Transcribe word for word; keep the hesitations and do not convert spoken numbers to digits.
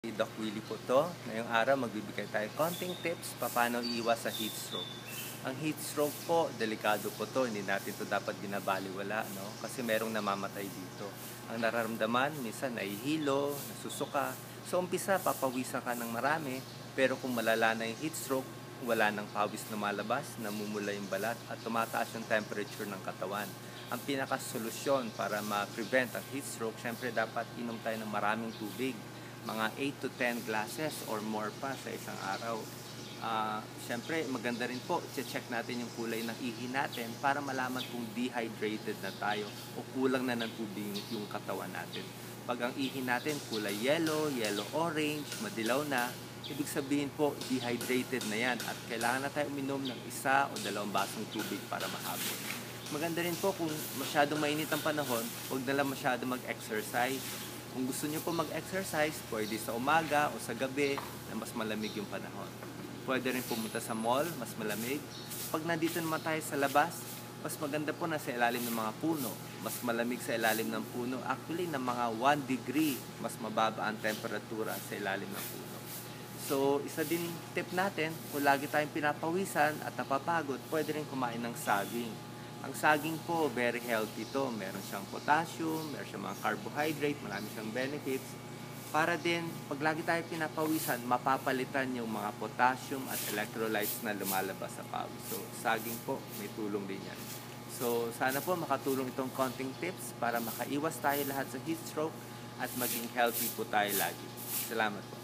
Si Doc Willie po to. Ngayong araw magbibigay tayo konting tips paano iiwas sa heat stroke. Ang heat stroke po, delikado po to. Hindi natin to dapat binabaliwala, no? Kasi merong namamatay dito. Ang nararamdaman, minsan nahihilo, nasusuka. So umpisa, papawisan ka ng marami. Pero kung malala na yung heat stroke, wala nang pawis na malabas, namumula yung balat at tumataas yung temperature ng katawan. Ang pinakasolusyon para ma-prevent ang heat stroke, syempre dapat inom tayo ng maraming tubig. Mga eight to ten glasses or more pa sa isang araw. Uh, Siyempre, maganda rin po, check natin yung kulay ng ihi natin para malaman kung dehydrated na tayo o kulang na ng tubig yung katawan natin. Pag ang ihi natin kulay yellow, yellow-orange, madilaw na, ibig sabihin po, dehydrated na yan at kailangan na tayo uminom ng isa o dalawang basong tubig para mahabol. Maganda rin po kung masyadong mainit ang panahon, huwag na lang masyado mag-exercise. Kung gusto nyo po mag-exercise, pwede sa umaga o sa gabi na mas malamig yung panahon. Pwede rin pumunta sa mall, mas malamig. Pag nandito naman tayo sa labas, mas maganda po na sa ilalim ng mga puno. Mas malamig sa ilalim ng puno. Actually, ng mga one degree, mas mababa ang temperatura sa ilalim ng puno. So, isa din tip natin, kung lagi tayong pinapawisan at napapagod, pwede rin kumain ng saging. Ang saging po, very healthy to. Meron siyang potassium, meron siyang mga carbohydrate, marami siyang benefits. Para din, pag lagi tayo pinapawisan, mapapalitan yung mga potassium at electrolytes na lumalabas sa pawis. So, saging po, may tulong din yan. So, sana po makatulong itong konting tips para makaiwas tayo lahat sa heat stroke at maging healthy po tayo lagi. Salamat po.